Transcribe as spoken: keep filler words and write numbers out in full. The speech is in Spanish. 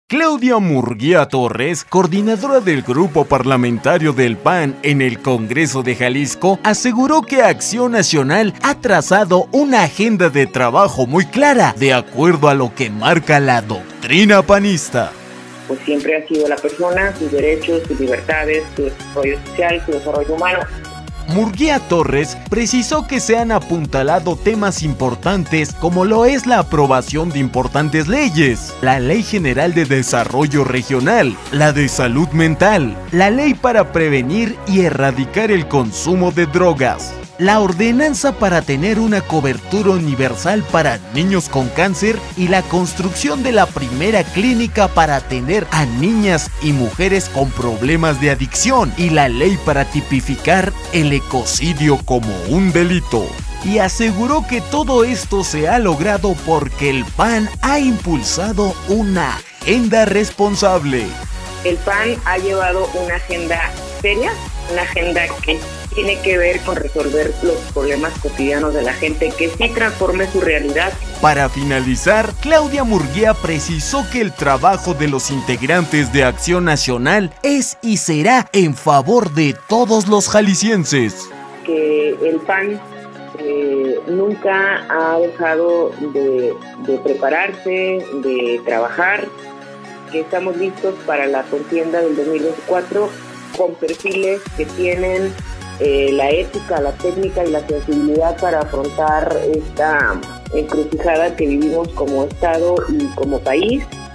Claudia Murguía Torres, coordinadora del grupo parlamentario del P A N en el Congreso de Jalisco, aseguró que Acción Nacional ha trazado una agenda de trabajo muy clara, de acuerdo a lo que marca la doctrina panista. Pues siempre ha sido la persona, sus derechos, sus libertades, su desarrollo social, su desarrollo humano. Murguía Torres precisó que se han apuntalado temas importantes como lo es la aprobación de importantes leyes, la Ley General de Desarrollo Regional, la de Salud Mental, la Ley para prevenir y erradicar el consumo de drogas, la ordenanza para tener una cobertura universal para niños con cáncer y la construcción de la primera clínica para atender a niñas y mujeres con problemas de adicción y la ley para tipificar el ecocidio como un delito. Y aseguró que todo esto se ha logrado porque el P A N ha impulsado una agenda responsable. El P A N ha llevado una agenda seria, una agenda que tiene que ver con resolver los problemas cotidianos de la gente, que sí transforme su realidad. Para finalizar, Claudia Murguía precisó que el trabajo de los integrantes de Acción Nacional es y será en favor de todos los jaliscienses. Que el P A N eh, nunca ha dejado de, de prepararse, de trabajar, que estamos listos para la contienda del dos mil veinticuatro con perfiles que tienen Eh, la ética, la técnica y la sensibilidad para afrontar esta encrucijada que vivimos como Estado y como país.